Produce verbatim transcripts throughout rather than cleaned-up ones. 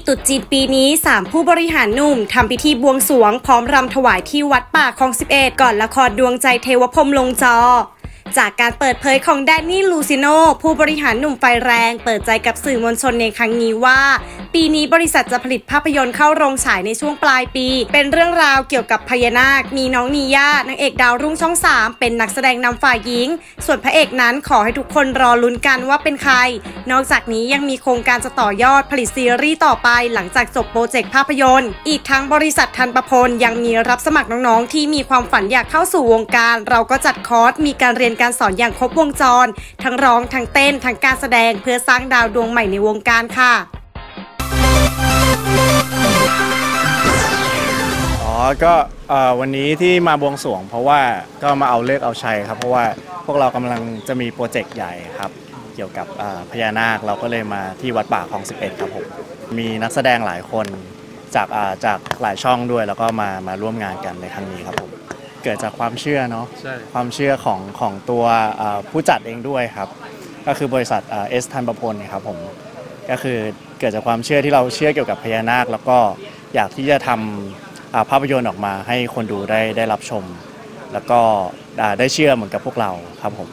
ตรุษจีนปีนี้สามผู้บริหารหนุ่มทำพิธีบวงสรวงพร้อมรำถวายที่วัดป่าคลองสิบเอ็ดก่อนละครดวงใจเทวพรหมลงจอจากการเปิดเผยของแดนนี่ลูซิโนผู้บริหารหนุ่มไฟแรงเปิดใจกับสื่อมวลชนในครั้งนี้ว่าปีนี้บริษัทจะผลิตภาพยนตร์เข้าโรงฉายในช่วงปลายปีเป็นเรื่องราวเกี่ยวกับพญานาคมีน้องนีย่านางเอกดาวรุ่งช่องสามเป็นนักแสดงนำฝ่ายหญิงส่วนพระเอกนั้นขอให้ทุกคนรอลุ้นกันว่าเป็นใครนอกจากนี้ยังมีโครงการจะต่อยอดผลิตซีรีส์ต่อไปหลังจากจบโปรเจกต์ภาพยนตร์อีกทั้งบริษัททันประพลยังมีรับสมัครน้องๆที่มีความฝันอยากเข้าสู่วงการเราก็จัดคอร์สมีการเรียนการสอนอย่างครบวงจรทั้งร้องทั้งเต้นทั้งการแสดงเพื่อสร้างดาวดวงใหม่ในวงการค่ะอ๋อก็วันนี้ที่มาบวงสรวงเพราะว่าก็มาเอาเลิกเอาชัยครับเพราะว่าพวกเรากำลังจะมีโปรเจกต์ใหญ่ครับเกี่ยวกับพญานาคเราก็เลยมาที่วัดป่าคลองสิบเอ็ดครับผมมีนักแสดงหลายคนจากจากหลายช่องด้วยแล้วก็มามาร่วมงานกันในครั้งนี้ครับผมเกิดจากความเชื่อเนาะความเชื่อของของตัวผู้จัดเองด้วยครับก็คือบริษัทเอสทันประพลครับผมก็คือเกิดจากความเชื่อที่เราเชื่อเกี่ยวกับพญานาคแล้วก็อยากที่จะทำภาพยนตร์ออกมาให้คนดูได้ได้รับชมแล้วก็ได้เชื่อเหมือนกับพวกเราครับผม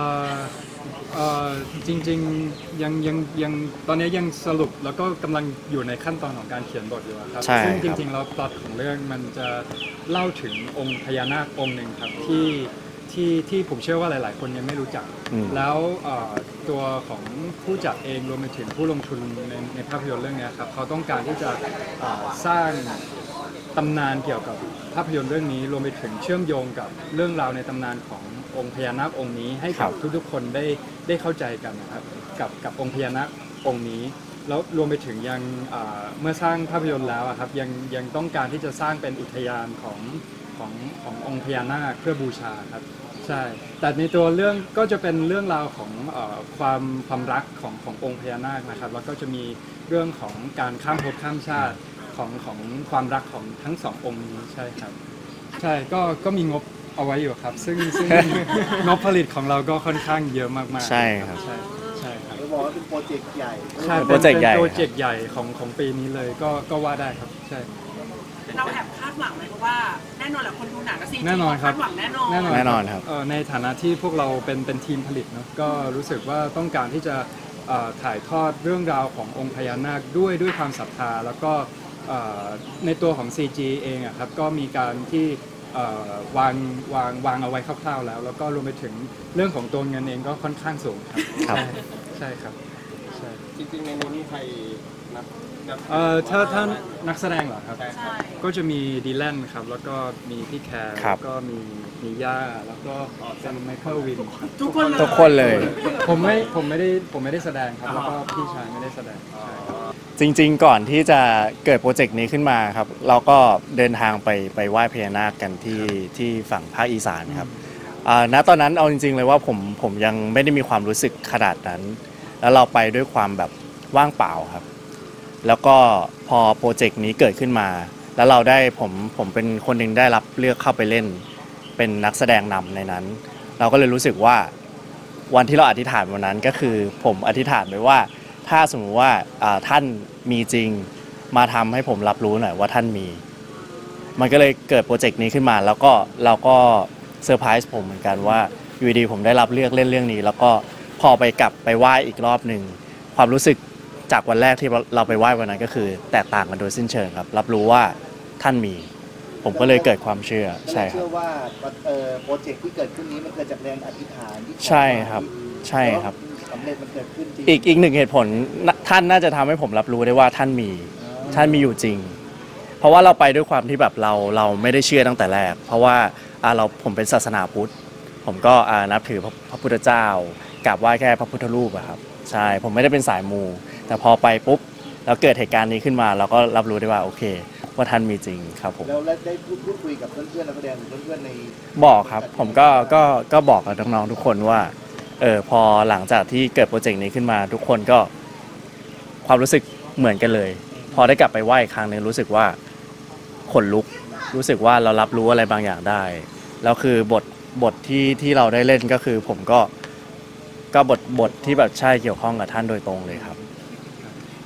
จริงๆยังยังยังตอนนี้ยังสรุปแล้วก็กำลังอยู่ในขั้นตอนของการเขียนบทอยู่ครับซึ่งจริงๆแล้วพล็อตของเรื่องมันจะเล่าถึงองค์พญานาคองค์หนึ่งครับที่ที่ที่ผมเชื่อว่าหลายๆคนยังไม่รู้จักแล้วตัวของผู้จัดเองรวมไปถึงผู้ลงทุนในในภาพยนตร์เรื่องนี้ครับเขาต้องการที่จะสร้างตำนานเกี่ยวกับภาพยนตร์เรื่องนี้รวมไปถึงเชื่อมโยงกับเรื่องราวในตำนานขององค์พญานาคองค์นี้ให้กับทุกๆคนได้ได้เข้าใจกันนะครับกับกับองค์พญานาคองค์นี้แล้วรวมไปถึงยังเมื่อสร้างภาพยนตร์แล้วครับยังยังต้องการที่จะสร้างเป็นอุทยานของของขององค์พญานาคเพื่อบูชาครับใช่แต่ในตัวเรื่องก็จะเป็นเรื่องราวของความความรักของขององค์พญานาคนะครับแล้วก็จะมีเรื่องของการข้ามภพข้ามชาติของของความรักของทั้งสององค์นี้ใช่ครับใช่ก็ก็มีงบเอาไว้อยู่ครับซึ่งซึ่งงบผลิตของเราก็ค่อนข้างเยอะมากๆใช่ครับใช่ใช่ครับบอกว่าเป็นโปรเจกต์ใหญ่ใช่เป็นโปรเจกต์ใหญ่โปรเจกต์ใหญ่ของของปีนี้เลยก็ก็ว่าได้ครับใช่เราแอบคาดหวังไหมเพราะว่าแน่นอนแหละคนดูหนังกับซีจีแน่นอนครับคาดหวังแน่นอนแน่นอนครับในฐานะที่พวกเราเป็นเป็นทีมผลิตเนาะก็รู้สึกว่าต้องการที่จะถ่ายทอดเรื่องราวขององค์พญานาคด้วยด้วยความศรัทธาแล้วก็ในตัวของ ซี จี เองอะครับก็มีการที่วางวางวางเอาไว้คร่าวๆแล้วแล้วก็รวมไปถึงเรื่องของตัวเงินเองก็ค่อนข้างสูงครับใช่ครับใช่จริงๆในนี้ใครนับเอ่อถ้าท่านนักแสดงเหรอครับก็จะมีดีแลนครับแล้วก็มีพี่แคร์แล้วก็มีมีย่าแล้วก็เป็นไมเคิลวินทุกคนเลยทุกคนเลยผมไม่ผมไม่ได้ผมไม่ได้แสดงครับแล้วก็พี่ชายไม่ได้แสดงจริงๆก่อนที่จะเกิดโปรเจกต์นี้ขึ้นมาครับเราก็เดินทางไปไปไหว้พญานาคกันที่ที่ฝั่งภาคอีสานครับณตอนนั้นเอาจริงๆเลยว่าผมผมยังไม่ได้มีความรู้สึกขนาดนั้นแล้วเราไปด้วยความแบบว่างเปล่าครับแล้วก็พอโปรเจกต์นี้เกิดขึ้นมาแล้วเราได้ผมผมเป็นคนหนึ่งได้รับเลือกเข้าไปเล่นเป็นนักแสดงนำในนั้นเราก็เลยรู้สึกว่าวันที่เราอธิษฐานวันนั้นก็คือผมอธิษฐานไว้ว่าถ้าสมมติว่าท่านมีจริงมาทำให้ผมรับรู้หน่อยว่าท่านมีมันก็เลยเกิดโปรเจกต์นี้ขึ้นมาแล้วก็เราก็เซอร์ไพรส์ผมเหมือนกันว่าอยู่ดีผมได้รับเลือกเล่นเรื่องนี้แล้วก็พอไปกลับไปไหว้อีกรอบหนึ่งความรู้สึกจากวันแรกที่เราไปไหว้วันนั้นก็คือแตกต่างกันโดยสิ้นเชิงครับรับรู้ว่าท่านมีผมก็เลยเกิดความเชื่อใช่ครับเชื่อว่าโปรเจกต์ที่เกิดขึ้นนี้มันเกิดจากแรงอธิษฐานใช่ครับใช่ครับสำเร็จมันเกิดขึ้นจริงอีกอีกหนึ่งเหตุผลท่านน่าจะทำให้ผมรับรู้ได้ว่าท่านมีท่านมีอยู่จริงเพราะว่าเราไปด้วยความที่แบบเราเราไม่ได้เชื่อตั้งแต่แรกเพราะว่าเราผมเป็นศาสนาพุทธผมก็นับถือพระพุทธเจ้ากราบไหว้แค่พระพุทธรูปอะครับใช่ผมไม่ได้เป็นสายมูแต่พอไปปุ๊บแล้วเกิดเหตุการณ์นี้ขึ้นมาเราก็รับรู้ได้ว่าโอเคว่าท่านมีจริงครับผมแล้วได้พูดคุยกับเพื่อนๆนักแสดงเพื่อนๆในบอกครับผมก็ก็ก็บอกกับน้องๆทุกคนว่าเออพอหลังจากที่เกิดโปรเจกต์นี้ขึ้นมาทุกคนก็ความรู้สึกเหมือนกันเลยพอได้กลับไปไหว้อีกครั้งนึงรู้สึกว่าขนลุกรู้สึกว่าเรารับรู้อะไรบางอย่างได้แล้วคือบทบทที่ที่เราได้เล่นก็คือผมก็ก็บทบทที่แบบใช่เกี่ยวข้องกับท่านโดยตรงเลยครับ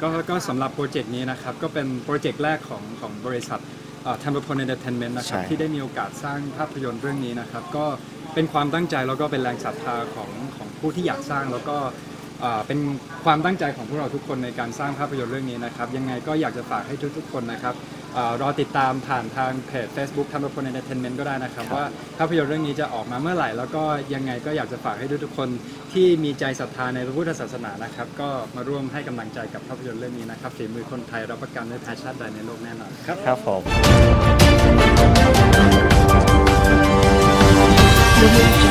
ก็ก็สำหรับโปรเจกต์นี้นะครับก็เป็นโปรเจกต์แรกของของบริษัททัมเบอร์พลเอนเตอร์เทนเมนต์นะครับที่ได้มีโอกาสสร้างภาพยนตร์เรื่องนี้นะครับก็เป็นความตั้งใจแล้วก็เป็นแรงศรัทธาของของผู้ที่อยากสร้างแล้วก็เป็นความตั้งใจของพวกเราทุกคนในการสร้างภาพยนตร์เรื่องนี้นะครับยังไงก็อยากจะฝากให้ทุกๆคนนะครับรอติดตามผ่านทางเพจ Facebook ทัมเบอร์พลเอนเตอร์เทนเมนต์ก็ได้นะครับว่าภาพยนตร์เรื่องนี้จะออกมาเมื่อไหร่แล้วก็ยังไงก็อยากจะฝากให้ทุกๆคนที่มีใจศรัทธาในพระพุทธศาสนานะครับก็มาร่วมให้กำลังใจกับภาพยนตร์เรื่องนี้นะครับฝีมือคนไทยรับประกันไม่แพ้ชาติใดในโลกแน่นอนครับครับผม Thank you.